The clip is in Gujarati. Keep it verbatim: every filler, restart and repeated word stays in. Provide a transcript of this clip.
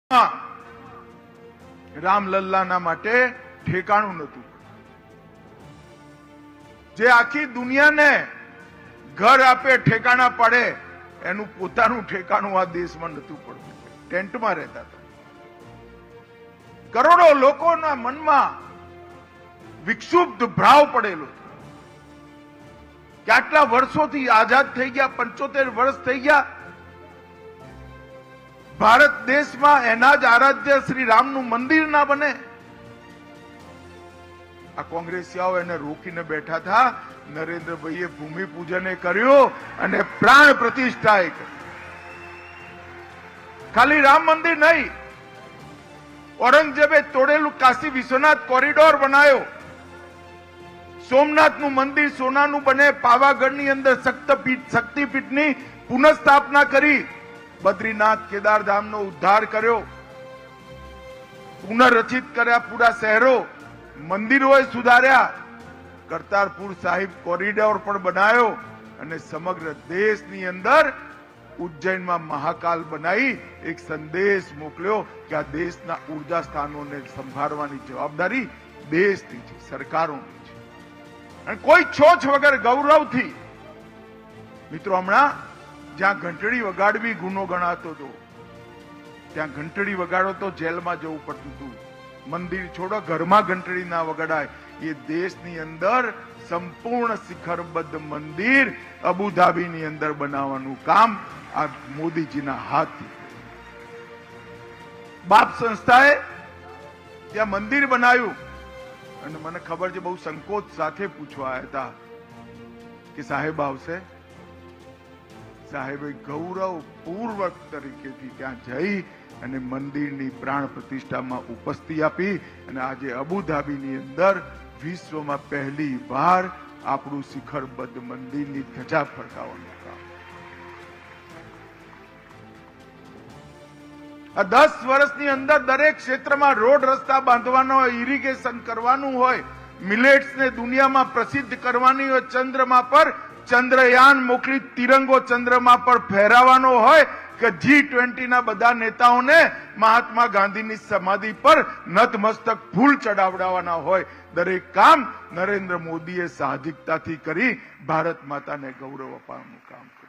રામલલ્લાના માટે ઠેકાણું નતું, જે આખી દુનિયાને ઘર આપે, ઠેકાણા પડે, એનું પોતાનું ઠેકાણું આ દેશમાં નતું પડતું. ટેન્ટમાં રહેતા હતા. કરોડો લોકોના મનમાં વિક્ષુબ્ધ ભાવ પડેલો કે આટલા વર્ષોથી આઝાદ થઈ ગયા, પંચોતેર વર્ષ થઈ ગયા, ભારત દેશમાં એના જ આરાધ્ય શ્રી રામનું મંદિર ના બને. આ કોંગ્રેસીઓ એને રોકીને બેઠા હતા. નરેન્દ્રભાઈએ ભૂમિપૂજન કર્યું અને પ્રાણ પ્રતિષ્ઠા કરી. ખાલી રામ મંદિર નહીં, ઔરંગઝેબે તોડેલું કાશી વિશ્વનાથ કોરિડોર બનાવ્યો. સોમનાથનું મંદિર સોનાનું બને. પાવાગઢની અંદર શક્તિપીઠ શક્તિપીઠની પુનઃસ્થાપના કરી. બદ્રીનાથ કેદારધામનો ઉદ્ધાર કર્યો, પુનઃરચિત કર્યા પૂરા શહેરો, મંદિરોએ સુધાર્યા, કરતારપુર સાહિબ કોરિડોર પણ બનાવ્યો અને સમગ્ર દેશની અંદર ઉજ્જૈનમાં મહાકાલ બનાવી એક સંદેશ મોકલ્યો કે આ દેશના ઉર્જા સ્થાનોને સંભાળવાની જવાબદારી દેશની છે, સરકારોની છે. અને કોઈ છોછ વગર ગૌરવથી. મિત્રો, હમણાં જ્યાં ઘંટડી વગાડવી ગુનો ગણાતો હતો, ત્યાં ઘંટડી વગાડો તો જેલમાં જવું પડતું હતું. મંદિર છોડો, ઘરમાં ઘંટડી ના વગાડાય. એ દેશની અંદર સંપૂર્ણ શિખરબદ્ધ મંદિર અબુધાબીની અંદર બનાવવાનું કામ આ મોદીજીના હાથથી. બાપ સંસ્થાએ ત્યાં મંદિર બનાવ્યું અને મને ખબર છે બહુ સંકોચ સાથે પૂછવા આવ્યા હતા કે સાહેબ આવશે. સાહેબે ગૌરવ પૂર્વક તરીકેથી ત્યાં જઈ અને મંદિરની પ્રાણ પ્રતિષ્ઠામાં ઉપસ્થિતિ આપી અને આજે અબુધાબીની અંદર વિશ્વમાં પહેલી વાર આપણું શિખરબદ્ધ મંદિરની ધજા ફરકાવવાનું કામ. આ દસ વર્ષની અંદર દરેક ક્ષેત્રમાં રોડ રસ્તા બાંધવાનો હોય, ઇરિગેશન કરવાનું હોય, મિલેટ્સને દુનિયામાં પ્રસિદ્ધ કરવાની હોય, ચંદ્રમા પર ચંદ્રયાન મોકલી તિરંગો ચંદ્રમા પર ફહેરાવાનો હોય, કે જી ટ્વેન્ટી ના બધા નેતાઓને મહાત્મા ગાંધીની સમાધિ પર નતમસ્તક ફૂલ ચડાવડાવવાના હોય, દરેક કામ નરેન્દ્ર મોદીએ સાહજિકતાથી કરી ભારત માતાને ગૌરવ અપાવવાનું કામ કર્યું.